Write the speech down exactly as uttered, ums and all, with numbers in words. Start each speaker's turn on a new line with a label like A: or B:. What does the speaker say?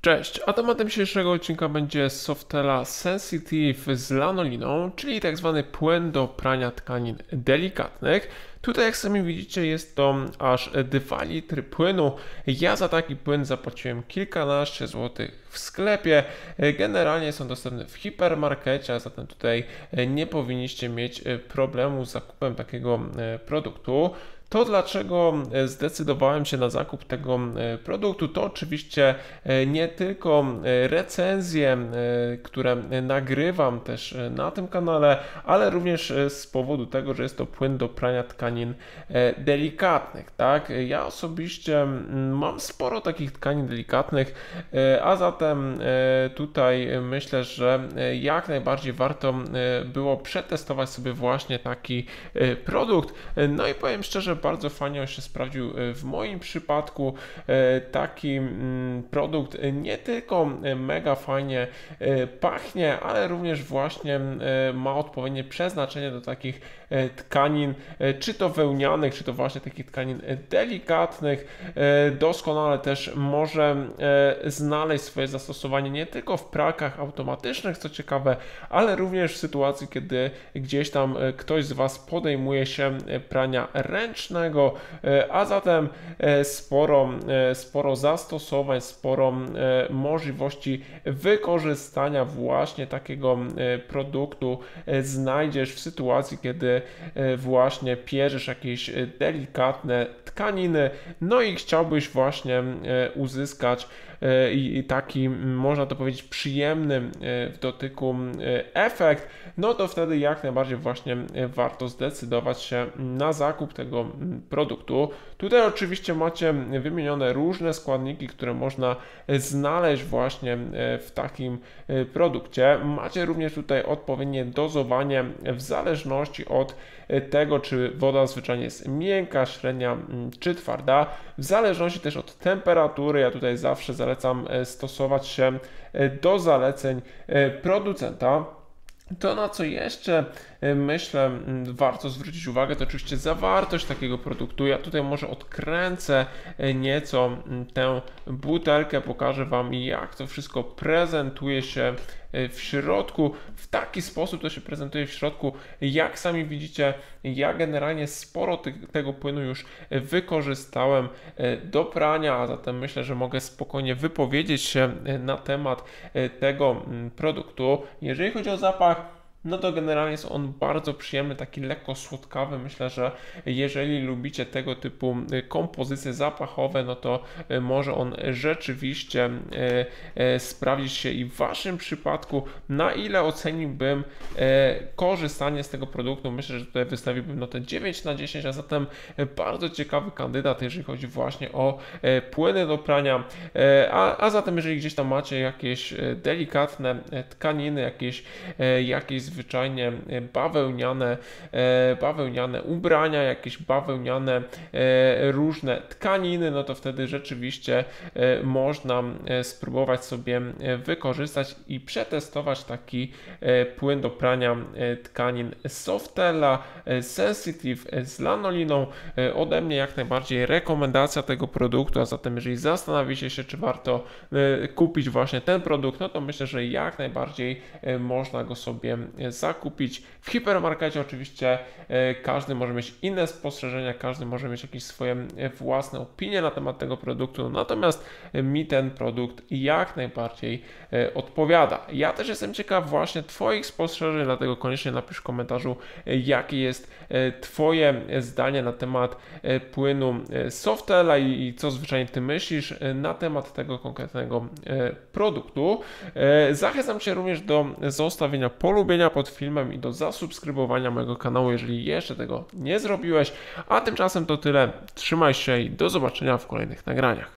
A: Cześć, a tematem dzisiejszego odcinka będzie Softela Sensitive z lanoliną, czyli tak zwany płyn do prania tkanin delikatnych. Tutaj, jak sami widzicie, jest to aż dwa litry płynu. Ja za taki płyn zapłaciłem kilkanaście złotych w sklepie. Generalnie są dostępne w hipermarkecie, a zatem tutaj nie powinniście mieć problemu z zakupem takiego produktu. To, dlaczego zdecydowałem się na zakup tego produktu, to oczywiście nie tylko recenzje, które nagrywam też na tym kanale, ale również z powodu tego, że jest to płyn do prania tkanin delikatnych, tak? Ja osobiście mam sporo takich tkanin delikatnych, a zatem tutaj myślę, że jak najbardziej warto było przetestować sobie właśnie taki produkt. No i powiem szczerze, bardzo fajnie on się sprawdził w moim przypadku. Taki produkt nie tylko mega fajnie pachnie, ale również właśnie ma odpowiednie przeznaczenie do takich tkanin, czy to wełnianych, czy to właśnie takich tkanin delikatnych. Doskonale też może znaleźć swoje zastosowanie nie tylko w pralkach automatycznych, co ciekawe, ale również w sytuacji, kiedy gdzieś tam ktoś z Was podejmuje się prania ręcznego, a zatem sporo, sporo zastosowań, sporo możliwości wykorzystania właśnie takiego produktu znajdziesz w sytuacji, kiedy właśnie pierzesz jakieś delikatne tkaniny, no i chciałbyś właśnie uzyskać i taki, można to powiedzieć, przyjemny w dotyku efekt, no to wtedy jak najbardziej właśnie warto zdecydować się na zakup tego produktu. Tutaj oczywiście macie wymienione różne składniki, które można znaleźć właśnie w takim produkcie. Macie również tutaj odpowiednie dozowanie w zależności od tego, czy woda zwyczajnie jest miękka, średnia czy twarda, w zależności też od temperatury. Ja tutaj zawsze zalecam stosować się do zaleceń producenta. To, na co jeszcze myślę warto zwrócić uwagę, to oczywiście zawartość takiego produktu. Ja tutaj może odkręcę nieco tę butelkę, pokażę Wam, jak to wszystko prezentuje się w środku. W taki sposób to się prezentuje w środku. Jak sami widzicie, ja generalnie sporo tych, tego płynu już wykorzystałem do prania, a zatem myślę, że mogę spokojnie wypowiedzieć się na temat tego produktu. Jeżeli chodzi o zapach, no to generalnie jest on bardzo przyjemny, taki lekko słodkawy. Myślę, że jeżeli lubicie tego typu kompozycje zapachowe, no to może on rzeczywiście sprawdzić się i w Waszym przypadku. Na ile oceniłbym korzystanie z tego produktu? Myślę, że tutaj wystawiłbym notę dziewięć na dziesięć, a zatem bardzo ciekawy kandydat, jeżeli chodzi właśnie o płyny do prania. A, a zatem jeżeli gdzieś tam macie jakieś delikatne tkaniny, jakieś, jakieś zwyczajnie bawełniane, bawełniane ubrania, jakieś bawełniane różne tkaniny, no to wtedy rzeczywiście można spróbować sobie wykorzystać i przetestować taki płyn do prania tkanin Softela Sensitive z lanoliną. Ode mnie jak najbardziej rekomendacja tego produktu, a zatem jeżeli zastanawiacie się, czy warto kupić właśnie ten produkt, no to myślę, że jak najbardziej można go sobie zakupić. W hipermarkecie oczywiście każdy może mieć inne spostrzeżenia, każdy może mieć jakieś swoje własne opinie na temat tego produktu, natomiast mi ten produkt jak najbardziej odpowiada. Ja też jestem ciekaw właśnie Twoich spostrzeżeń, dlatego koniecznie napisz w komentarzu, jakie jest Twoje zdanie na temat płynu Softela i co zwyczajnie Ty myślisz na temat tego konkretnego produktu. Zachęcam Cię również do zostawienia polubienia pod filmem i do zasubskrybowania mojego kanału, jeżeli jeszcze tego nie zrobiłeś. A tymczasem to tyle. Trzymaj się i do zobaczenia w kolejnych nagraniach.